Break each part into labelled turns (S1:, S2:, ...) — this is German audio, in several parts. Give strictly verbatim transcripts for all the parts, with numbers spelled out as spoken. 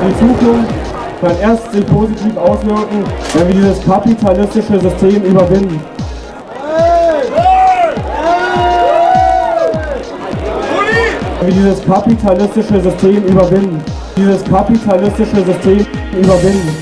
S1: Die Zukunft kann erst sich positiv auswirken, wenn wir dieses kapitalistische System überwinden. Wenn wir dieses kapitalistische System überwinden. Dieses kapitalistische System überwinden.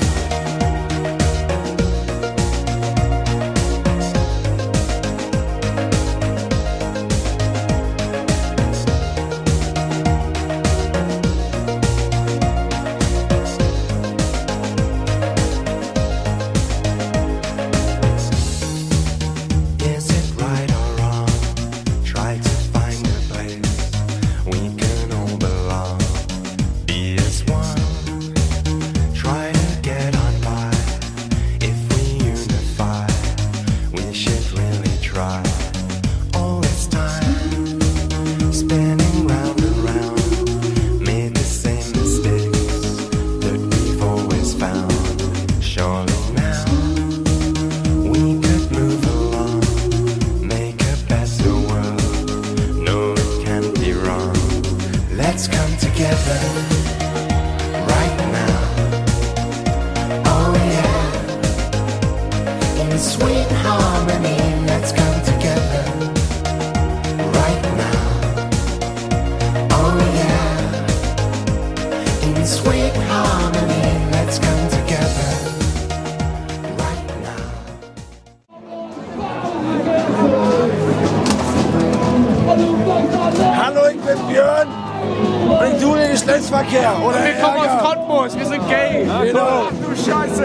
S2: Let's come together right now. Oh yeah, in sweet harmony. Let's come together right now. Oh yeah, in sweet harmony. Let's come together right now.
S3: Hallo, ich bin Björn. Und ich tue den Geschlechtsverkehr, oder?
S4: Wir kommen aus Cottbus, wir sind gay.
S3: Ja, genau.
S4: Ach du Scheiße.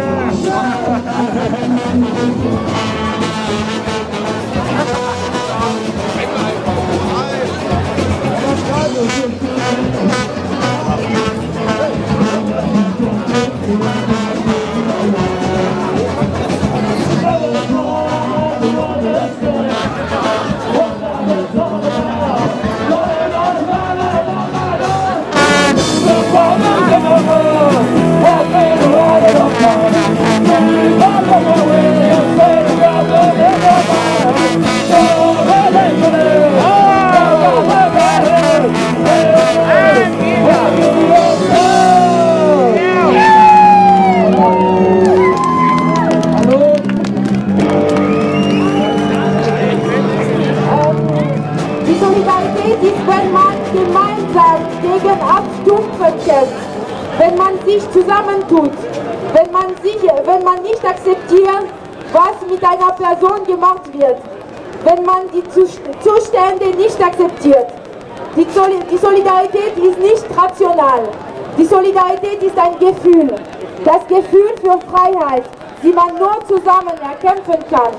S5: Gegen Abstumpfen kämpft, wenn man sich zusammentut, wenn man, sich, wenn man nicht akzeptiert, was mit einer Person gemacht wird, wenn man die Zustände nicht akzeptiert. Die Solidarität ist nicht rational. Die Solidarität ist ein Gefühl. Das Gefühl für Freiheit, die man nur zusammen erkämpfen kann.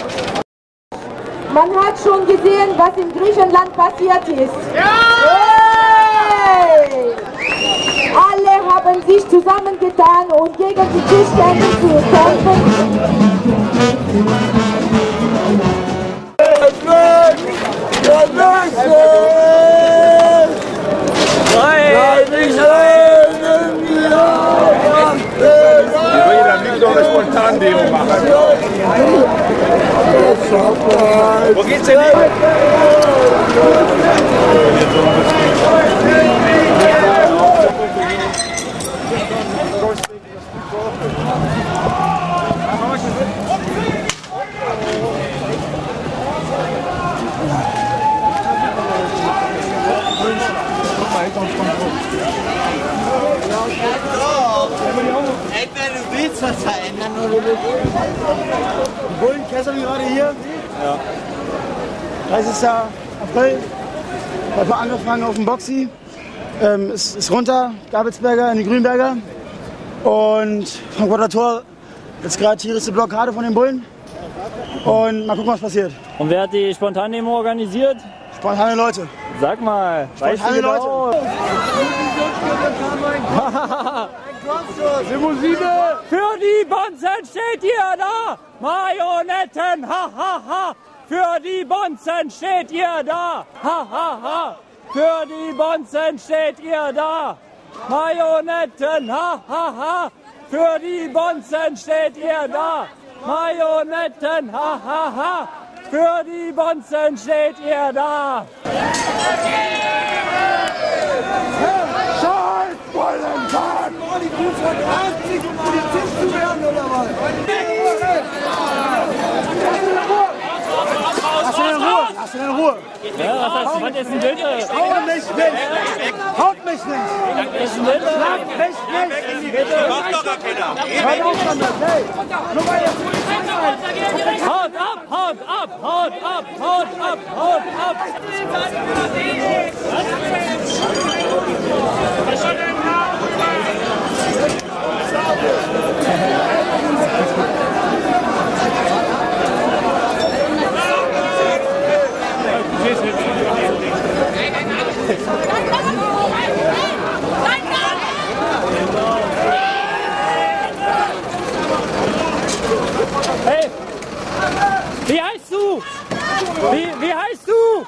S5: Man hat schon gesehen, was in Griechenland passiert ist. Ja! Hey! Alle haben sich zusammengetan, um gegen die Zustände zu kämpfen.
S4: Spontan-Demo machen. Wo geht's denn hin?
S6: Entweder du willst was verändern oder du willst.
S7: Die Bullen Kessel gerade hier. Ja. dreißigsten April. Hat mal angefangen auf dem Boxy. Ähm, ist, ist runter, Gabelsberger in die Grünberger. Und Frankfurter Tor, jetzt gerade hier ist die Blockade von den Bullen. Und mal gucken, was passiert.
S8: Und wer hat die Spontandemo organisiert?
S7: Spontane Leute.
S8: Sag mal,
S7: Spontane
S8: weißt du
S7: Leute.
S8: genau?
S4: Limousine!
S8: Für die Bonzen steht ihr da! Marionetten, ha ha ha! Für die Bonzen steht ihr da! Ha ha ha! Für die Bonzen steht ihr da! Marionetten, ha ha ha! Für die Bonzen steht ihr da! Marionetten, ha ha ha! Für die Bonzen steht ihr da!
S3: Scheiß Bullen! von achtzig Polizist zu werden, oder was?
S7: Lass ihn in Ruhe, lass ihn in Ruhe.
S8: Ja, was heißt, was ist denn bitte?
S7: Haut mich nicht! Haut mich nicht!
S8: Was ist denn bitte?
S7: Schlag mich nicht! Hört auf damit, hey! Nur weil ihr Polizei seid!
S8: Haut ab, haut ab, haut ab, haut ab, haut ab! Hey! Wie heißt du? Wie, wie heißt du?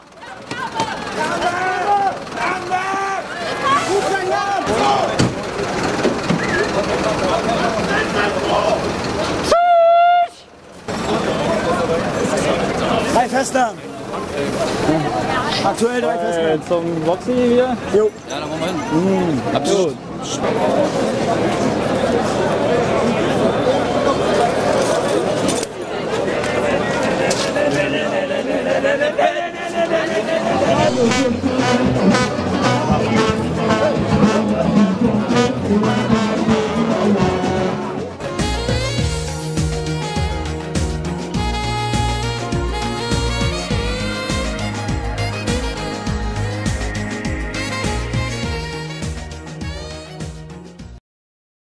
S7: Drei Festnahmen. Aktuell drei Festnahmen.
S8: Zum Boxy hier?
S7: Jo.
S9: Ja, dann wollen wir hin.
S8: Absolut.